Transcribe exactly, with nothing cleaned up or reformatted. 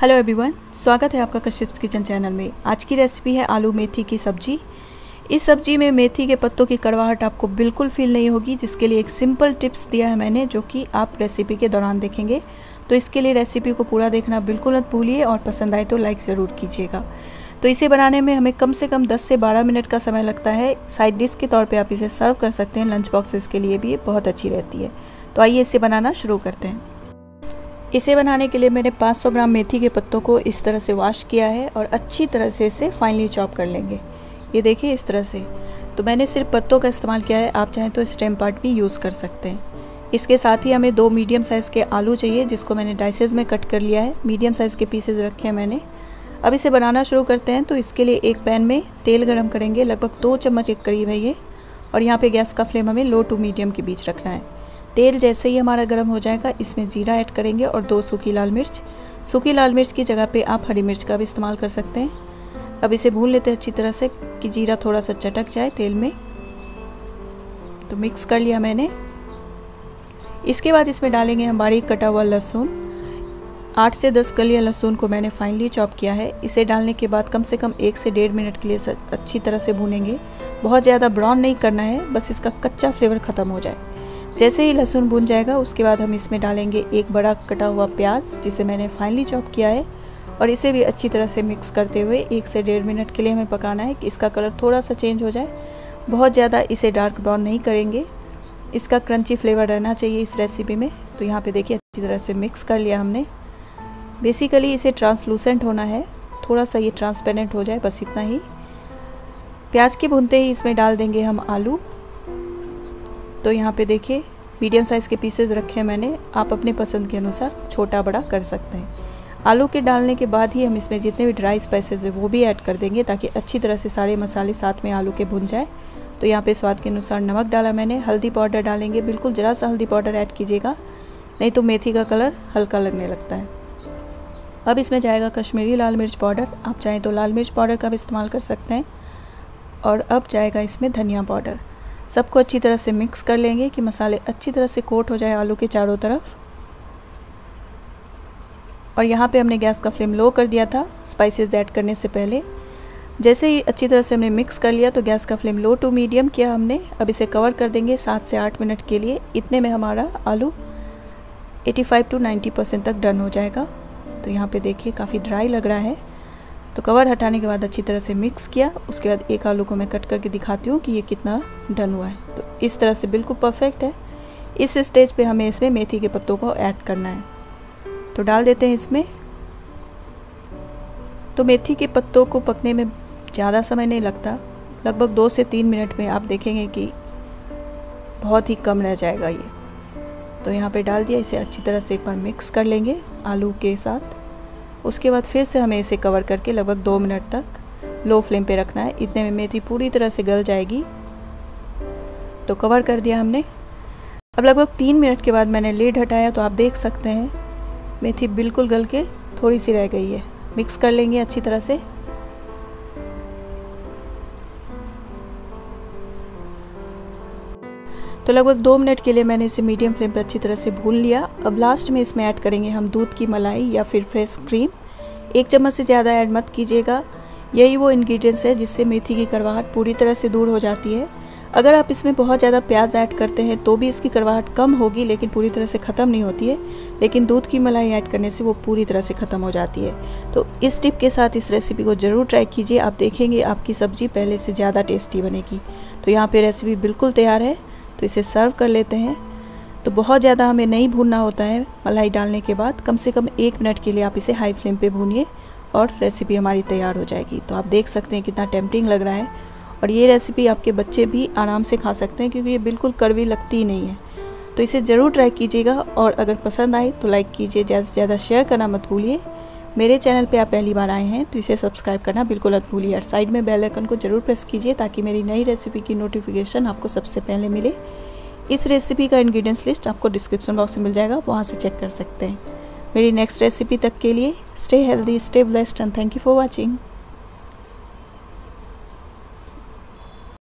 Hello everyone, स्वागत है आपका कश्यप्स किचन चैनल में। आज की रेसिपी है आलू मेथी की सब्जी। इस सब्जी में मेथी के पत्तों की कड़वाहट आपको बिल्कुल फील नहीं होगी, जिसके लिए एक सिंपल टिप्स दिया है मैंने, जो कि आप रेसिपी के दौरान देखेंगे। तो इसके लिए रेसिपी को पूरा देखना बिल्कुल मत भूलिए और पसंद आए तो लाइक ज़रूर कीजिएगा। तो इसे बनाने में हमें कम से कम दस से बारह मिनट का समय लगता है। साइड डिश के तौर पर आप इसे सर्व कर सकते हैं, लंच बॉक्सेस के लिए भी बहुत अच्छी रहती है। तो आइए इसे बनाना शुरू करते हैं। इसे बनाने के लिए मैंने पाँच सौ ग्राम मेथी के पत्तों को इस तरह से वॉश किया है और अच्छी तरह से इसे फाइनली चॉप कर लेंगे। ये देखिए इस तरह से। तो मैंने सिर्फ पत्तों का इस्तेमाल किया है, आप चाहें तो स्टेम पार्ट भी यूज़ कर सकते हैं। इसके साथ ही हमें दो मीडियम साइज़ के आलू चाहिए, जिसको मैंने डाइसेस में कट कर लिया है। मीडियम साइज़ के पीसेज रखे हैं मैंने। अब इसे बनाना शुरू करते हैं। तो इसके लिए एक पैन में तेल गर्म करेंगे, लगभग दो चम्मच के करीब है ये। और यहाँ पर गैस का फ्लेम हमें लो टू मीडियम के बीच रखना है। तेल जैसे ही हमारा गर्म हो जाएगा, इसमें जीरा ऐड करेंगे और दो सूखी लाल मिर्च। सूखी लाल मिर्च की जगह पे आप हरी मिर्च का भी इस्तेमाल कर सकते हैं। अब इसे भून लेते हैं अच्छी तरह से कि जीरा थोड़ा सा चटक जाए तेल में। तो मिक्स कर लिया मैंने। इसके बाद इसमें डालेंगे हम बारीक कटा हुआ लहसुन। आठ से दस कलियां लहसुन को मैंने फाइनली चॉप किया है। इसे डालने के बाद कम से कम एक से डेढ़ मिनट के लिए अच्छी तरह से भूनेंगे। बहुत ज़्यादा ब्राउन नहीं करना है, बस इसका कच्चा फ्लेवर ख़त्म हो जाए। जैसे ही लहसुन भून जाएगा, उसके बाद हम इसमें डालेंगे एक बड़ा कटा हुआ प्याज, जिसे मैंने फाइनली चॉप किया है। और इसे भी अच्छी तरह से मिक्स करते हुए एक से डेढ़ मिनट के लिए हमें पकाना है कि इसका कलर थोड़ा सा चेंज हो जाए। बहुत ज़्यादा इसे डार्क ब्राउन नहीं करेंगे, इसका क्रंची फ्लेवर रहना चाहिए इस रेसिपी में। तो यहाँ पे देखिए अच्छी तरह से मिक्स कर लिया हमने। बेसिकली इसे ट्रांसलूसेंट होना है, थोड़ा सा ये ट्रांसपेरेंट हो जाए, बस इतना ही। प्याज के भूनते ही इसमें डाल देंगे हम आलू। तो यहाँ पे देखिए मीडियम साइज़ के पीसेस रखे हैं मैंने, आप अपने पसंद के अनुसार छोटा बड़ा कर सकते हैं। आलू के डालने के बाद ही हम इसमें जितने भी ड्राई स्पाइसेस हैं वो भी ऐड कर देंगे, ताकि अच्छी तरह से सारे मसाले साथ में आलू के भुन जाए। तो यहाँ पे स्वाद के अनुसार नमक डाला मैंने। हल्दी पाउडर डालेंगे, बिल्कुल ज़रा सा हल्दी पाउडर ऐड कीजिएगा, नहीं तो मेथी का कलर हल्का लगने लगता है। अब इसमें जाएगा कश्मीरी लाल मिर्च पाउडर, आप चाहें तो लाल मिर्च पाउडर का भी इस्तेमाल कर सकते हैं। और अब जाएगा इसमें धनिया पाउडर। सबको अच्छी तरह से मिक्स कर लेंगे कि मसाले अच्छी तरह से कोट हो जाए आलू के चारों तरफ। और यहाँ पे हमने गैस का फ्लेम लो कर दिया था स्पाइसेस ऐड करने से पहले। जैसे ही अच्छी तरह से हमने मिक्स कर लिया, तो गैस का फ्लेम लो टू मीडियम किया हमने। अब इसे कवर कर देंगे सात से आठ मिनट के लिए। इतने में हमारा आलू पचासी टू नब्बे परसेंट तक डन हो जाएगा। तो यहाँ पे देखिए काफ़ी ड्राई लग रहा है। तो कवर हटाने के बाद अच्छी तरह से मिक्स किया। उसके बाद एक आलू को मैं कट करके दिखाती हूँ कि ये कितना डन हुआ है। तो इस तरह से बिल्कुल परफेक्ट है। इस स्टेज पे हमें इसमें मेथी के पत्तों को ऐड करना है। तो डाल देते हैं इसमें। तो मेथी के पत्तों को पकने में ज़्यादा समय नहीं लगता, लगभग दो से तीन मिनट में आप देखेंगे कि बहुत ही कम रह जाएगा ये। तो यहाँ पे डाल दिया। इसे अच्छी तरह से एक बार मिक्स कर लेंगे आलू के साथ। उसके बाद फिर से हमें इसे कवर करके लगभग दो मिनट तक लो फ्लेम पे रखना है। इतने में मेथी पूरी तरह से गल जाएगी। तो कवर कर दिया हमने। अब लगभग तीन मिनट के बाद मैंने लिड हटाया, तो आप देख सकते हैं मेथी बिल्कुल गल के थोड़ी सी रह गई है। मिक्स कर लेंगे अच्छी तरह से। तो लगभग दो मिनट के लिए मैंने इसे मीडियम फ्लेम पे अच्छी तरह से भून लिया। अब लास्ट में इसमें ऐड करेंगे हम दूध की मलाई या फिर फ्रेश क्रीम। एक चम्मच से ज़्यादा ऐड मत कीजिएगा। यही वो इंग्रेडिएंट्स है जिससे मेथी की कड़वाहट पूरी तरह से दूर हो जाती है। अगर आप इसमें बहुत ज़्यादा प्याज ऐड करते हैं तो भी इसकी कड़वाहट कम होगी, लेकिन पूरी तरह से ख़त्म नहीं होती है। लेकिन दूध की मलाई ऐड करने से वो पूरी तरह से ख़त्म हो जाती है। तो इस टिप के साथ इस रेसिपी को ज़रूर ट्राई कीजिए। आप देखेंगे आपकी सब्ज़ी पहले से ज़्यादा टेस्टी बनेगी। तो यहाँ पर रेसिपी बिल्कुल तैयार है। तो इसे सर्व कर लेते हैं। तो बहुत ज़्यादा हमें नहीं भूनना होता है। मलाई डालने के बाद कम से कम एक मिनट के लिए आप इसे हाई फ्लेम पे भूनिए और रेसिपी हमारी तैयार हो जाएगी। तो आप देख सकते हैं कितना टेम्पटिंग लग रहा है। और ये रेसिपी आपके बच्चे भी आराम से खा सकते हैं, क्योंकि ये बिल्कुल कड़वी लगती ही नहीं है। तो इसे ज़रूर ट्राई कीजिएगा। और अगर पसंद आए तो लाइक कीजिए, ज़्यादा से ज़्यादा शेयर करना मत भूलिए। मेरे चैनल पे आप पहली बार आए हैं तो इसे सब्सक्राइब करना बिल्कुल मत भूलिए। और साइड में बेल आइकन को ज़रूर प्रेस कीजिए, ताकि मेरी नई रेसिपी की नोटिफिकेशन आपको सबसे पहले मिले। इस रेसिपी का इंग्रेडिएंट्स लिस्ट आपको डिस्क्रिप्शन बॉक्स में मिल जाएगा, वहाँ से चेक कर सकते हैं। मेरी नेक्स्ट रेसिपी तक के लिए stay healthy, stay blessed and thank you for watching.